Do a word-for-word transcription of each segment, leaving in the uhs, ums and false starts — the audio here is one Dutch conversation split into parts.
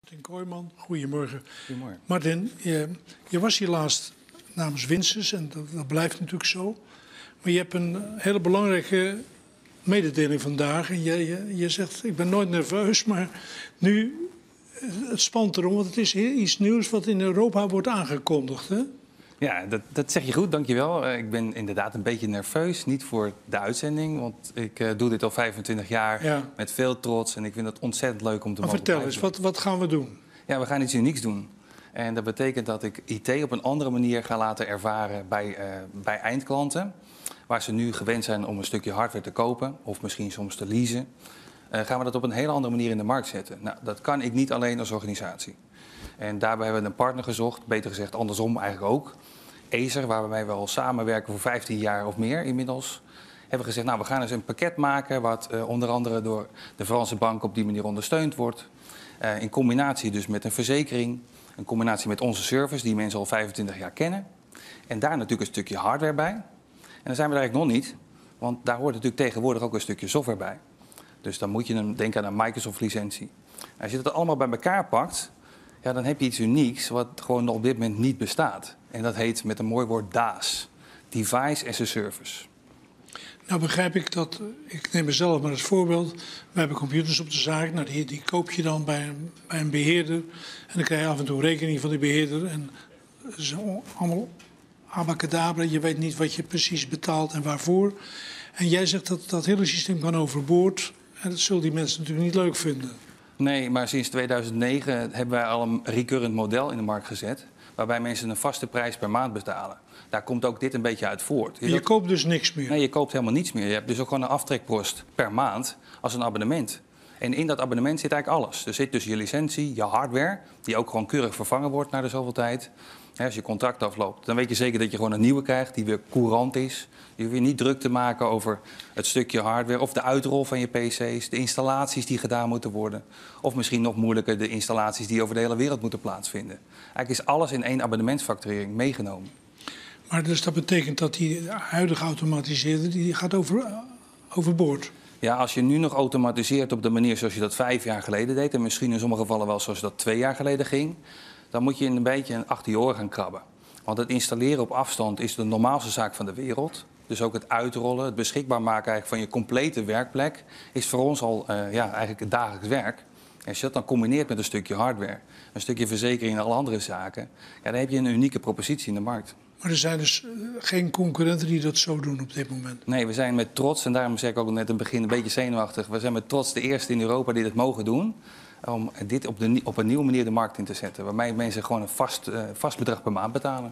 Martin Kooijman, goedemorgen. Goedemorgen. Martin, je, je was hier laatst namens Winsters en dat, dat blijft natuurlijk zo. Maar je hebt een hele belangrijke mededeling vandaag. En je, je, je zegt, ik ben nooit nerveus, maar nu, het spant erom. Want het is iets nieuws wat in Europa wordt aangekondigd, hè? Ja, dat, dat zeg je goed, dankjewel. Uh, ik ben inderdaad een beetje nerveus. Niet voor de uitzending, want ik uh, doe dit al vijfentwintig jaar Ja. met veel trots. En ik vind het ontzettend leuk om te Maar mogen vertel blijven. eens, wat, wat gaan we doen? Ja, we gaan iets unieks doen. En dat betekent dat ik I T op een andere manier ga laten ervaren bij, uh, bij eindklanten. Waar ze nu gewend zijn om een stukje hardware te kopen of misschien soms te leasen. Uh, gaan we dat op een hele andere manier in de markt zetten. Nou, dat kan ik niet alleen als organisatie. En daarbij hebben we een partner gezocht, beter gezegd andersom eigenlijk ook. Acer, waarmee we al samenwerken voor vijftien jaar of meer inmiddels. Hebben we gezegd, nou we gaan eens een pakket maken wat uh, onder andere door de Franse bank op die manier ondersteund wordt. Uh, in combinatie dus met een verzekering, in combinatie met onze service die mensen al vijfentwintig jaar kennen. En daar natuurlijk een stukje hardware bij. En dan zijn we daar eigenlijk nog niet, want daar hoort natuurlijk tegenwoordig ook een stukje software bij. Dus dan moet je een, denken aan een Microsoft-licentie. Als je dat allemaal bij elkaar pakt, ja, dan heb je iets unieks wat gewoon op dit moment niet bestaat. En dat heet met een mooi woord D A S, Device as a Service. Nou begrijp ik dat, ik neem mezelf maar als voorbeeld. We hebben computers op de zaak, nou die, die koop je dan bij een, bij een beheerder. En dan krijg je af en toe rekening van die beheerder. En het is allemaal abacadabra, je weet niet wat je precies betaalt en waarvoor. En jij zegt dat dat hele systeem kan overboord. En dat zullen die mensen natuurlijk niet leuk vinden. Nee, maar sinds tweeduizend negen hebben wij al een recurrent model in de markt gezet. Waarbij mensen een vaste prijs per maand betalen. Daar komt ook dit een beetje uit voort. Je, je koopt dus niks meer? Nee, je koopt helemaal niets meer. Je hebt dus ook gewoon een aftrekpost per maand als een abonnement. En in dat abonnement zit eigenlijk alles. Er zit dus je licentie, je hardware, die ook gewoon keurig vervangen wordt na de zoveel tijd. Als je contract afloopt, dan weet je zeker dat je gewoon een nieuwe krijgt die weer courant is. Je hoeft je niet druk te maken over het stukje hardware of de uitrol van je P C's, de installaties die gedaan moeten worden. Of misschien nog moeilijker, de installaties die over de hele wereld moeten plaatsvinden. Eigenlijk is alles in één abonnementsfacturering meegenomen. Maar dus dat betekent dat die huidige automatiseerder, die gaat over, overboord? Ja, als je nu nog automatiseert op de manier zoals je dat vijf jaar geleden deed, en misschien in sommige gevallen wel zoals dat twee jaar geleden ging, dan moet je een beetje achter je oren gaan krabben. Want het installeren op afstand is de normaalste zaak van de wereld. Dus ook het uitrollen, het beschikbaar maken eigenlijk van je complete werkplek is voor ons al uh, ja, eigenlijk het dagelijks werk. En als je dat dan combineert met een stukje hardware, een stukje verzekering en alle andere zaken, ja, dan heb je een unieke propositie in de markt. Maar er zijn dus geen concurrenten die dat zo doen op dit moment? Nee, we zijn met trots, en daarom zeg ik ook net in het begin een beetje zenuwachtig, we zijn met trots de eerste in Europa die dit mogen doen. Om dit op, de, op een nieuwe manier de markt in te zetten. Waarmee mensen gewoon een vast, uh, vast bedrag per maand betalen.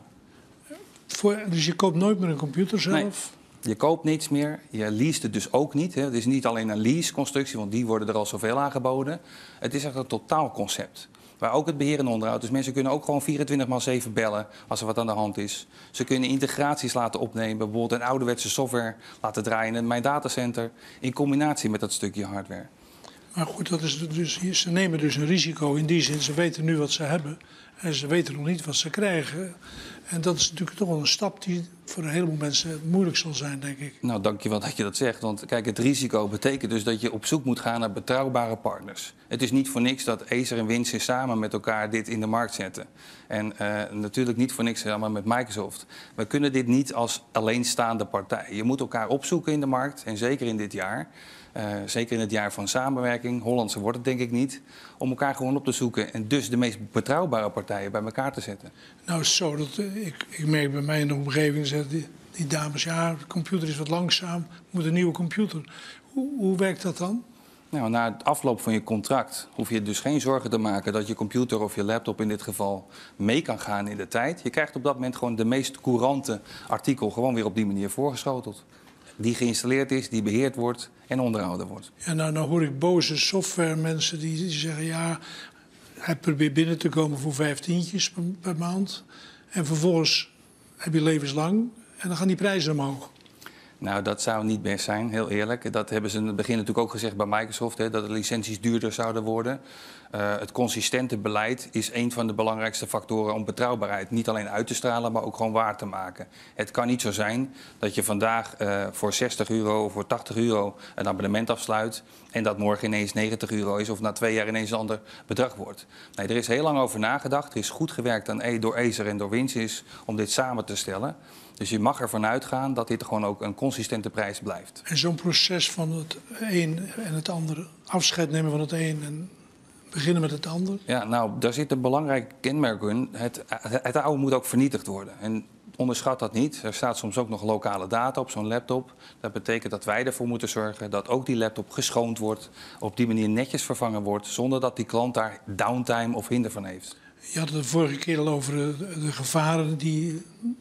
Voor, dus je koopt nooit meer een computer zelf? Nee, je koopt niets meer. Je leest het dus ook niet. Hè. Het is niet alleen een lease-constructie, want die worden er al zoveel aangeboden. Het is echt een totaalconcept. Waar ook het beheer en onderhoud. Dus mensen kunnen ook gewoon vierentwintig maal zeven bellen als er wat aan de hand is. Ze kunnen integraties laten opnemen. Bijvoorbeeld een ouderwetse software laten draaien in mijn datacenter. In combinatie met dat stukje hardware. Maar goed, dat is dus, ze nemen dus een risico in die zin. Ze weten nu wat ze hebben en ze weten nog niet wat ze krijgen. En dat is natuurlijk toch wel een stap die voor een heleboel mensen moeilijk zal zijn, denk ik. Nou, dankjewel dat je dat zegt. Want kijk, het risico betekent dus dat je op zoek moet gaan naar betrouwbare partners. Het is niet voor niks dat Acer en Winsters samen met elkaar dit in de markt zetten. En uh, natuurlijk niet voor niks samen met Microsoft. We kunnen dit niet als alleenstaande partij. Je moet elkaar opzoeken in de markt, en zeker in dit jaar. Uh, zeker in het jaar van samenwerking, Hollandse wordt het denk ik niet, om elkaar gewoon op te zoeken en dus de meest betrouwbare partijen bij elkaar te zetten. Nou is het zo, dat, uh, ik, ik merk bij mij in de omgeving, zeggen die, die dames, ja, de computer is wat langzaam, moet een nieuwe computer. Hoe, hoe werkt dat dan? Nou, na het afloop van je contract hoef je dus geen zorgen te maken dat je computer of je laptop in dit geval mee kan gaan in de tijd. Je krijgt op dat moment gewoon de meest courante artikel gewoon weer op die manier voorgeschoteld. Die geïnstalleerd is, die beheerd wordt en onderhouden wordt. Ja, nou, nou hoor ik boze softwaremensen die, die zeggen, ja, hij probeert binnen te komen voor vijftientjes per, per maand. En vervolgens heb je levenslang en dan gaan die prijzen omhoog. Nou, dat zou niet best zijn, heel eerlijk. Dat hebben ze in het begin natuurlijk ook gezegd bij Microsoft, hè, dat de licenties duurder zouden worden. Uh, het consistente beleid is een van de belangrijkste factoren om betrouwbaarheid niet alleen uit te stralen, maar ook gewoon waar te maken. Het kan niet zo zijn dat je vandaag uh, voor zestig euro of voor tachtig euro een abonnement afsluit en dat morgen ineens negentig euro is of na twee jaar ineens een ander bedrag wordt. Nee, er is heel lang over nagedacht. Er is goed gewerkt aan, e- door Acer en door Winsys om dit samen te stellen. Dus je mag ervan uitgaan dat dit gewoon ook een consistente prijs blijft. En zo'n proces van het een en het andere, afscheid nemen van het een en beginnen met het ander? Ja, nou, daar zit een belangrijk kenmerk in. Het, het oude moet ook vernietigd worden. En onderschat dat niet. Er staat soms ook nog lokale data op zo'n laptop. Dat betekent dat wij ervoor moeten zorgen dat ook die laptop geschoond wordt. Op die manier netjes vervangen wordt, zonder dat die klant daar downtime of hinder van heeft. Je had het de vorige keer al over de, de gevaren die,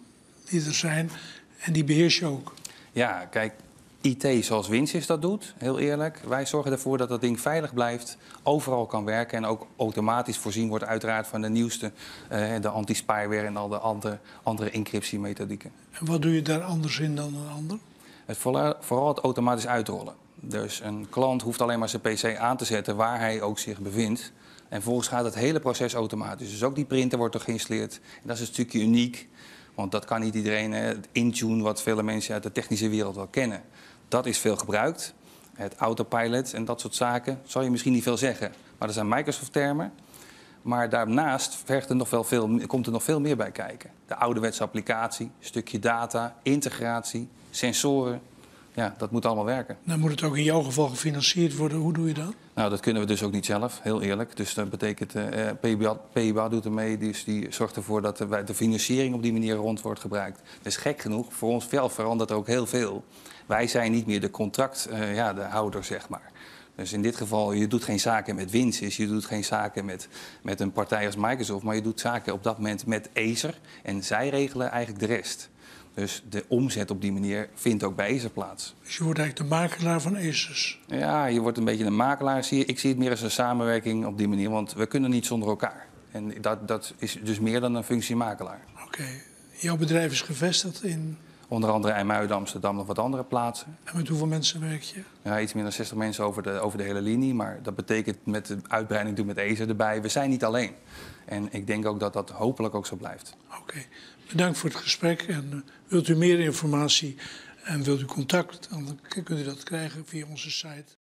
die er zijn. En die beheers je ook. Ja, kijk, I T zoals Winsys dat doet, heel eerlijk. Wij zorgen ervoor dat dat ding veilig blijft, overal kan werken en ook automatisch voorzien wordt uiteraard van de nieuwste, uh, de anti-spyware en al de andere, andere encryptiemethodieken. En wat doe je daar anders in dan een ander? Het vooral, vooral het automatisch uitrollen. Dus een klant hoeft alleen maar zijn P C aan te zetten waar hij ook zich bevindt. En vervolgens gaat het hele proces automatisch. Dus ook die printer wordt er geïnstalleerd. En dat is een stukje uniek, want dat kan niet iedereen. Hè, het Intune, wat vele mensen uit de technische wereld wel kennen. Dat is veel gebruikt. Het autopilot en dat soort zaken zal je misschien niet veel zeggen. Maar dat zijn Microsoft-termen. Maar daarnaast vergt er nog wel veel, komt er nog veel meer bij kijken. De ouderwetse applicatie, stukje data, integratie, sensoren. Ja, dat moet allemaal werken. Dan moet het ook in jouw geval gefinancierd worden. Hoe doe je dat? Nou, dat kunnen we dus ook niet zelf, heel eerlijk. Dus dat betekent, uh, P I B A doet ermee, dus die zorgt ervoor dat de, de financiering op die manier rond wordt gebruikt. Dus gek genoeg, voor ons wel verandert er ook heel veel. Wij zijn niet meer de contract, uh, ja, de houder, zeg maar. Dus in dit geval, je doet geen zaken met Winsys, je doet geen zaken met, met een partij als Microsoft, maar je doet zaken op dat moment met Acer. En zij regelen eigenlijk de rest. Dus de omzet op die manier vindt ook bij Acer plaats. Dus je wordt eigenlijk de makelaar van Acers? Ja, je wordt een beetje een makelaar. Ik zie het meer als een samenwerking op die manier, want we kunnen niet zonder elkaar. En dat, dat is dus meer dan een functie makelaar. Oké. Okay. Jouw bedrijf is gevestigd in? Onder andere IJmuiden, Amsterdam, nog wat andere plaatsen. En met hoeveel mensen werk je? Ja, iets meer dan zestig mensen over de, over de hele linie. Maar dat betekent met de uitbreiding doen met Acer erbij. We zijn niet alleen. En ik denk ook dat dat hopelijk ook zo blijft. Oké. Okay. Bedankt voor het gesprek. En uh, wilt u meer informatie en wilt u contact, dan kunt u dat krijgen via onze site.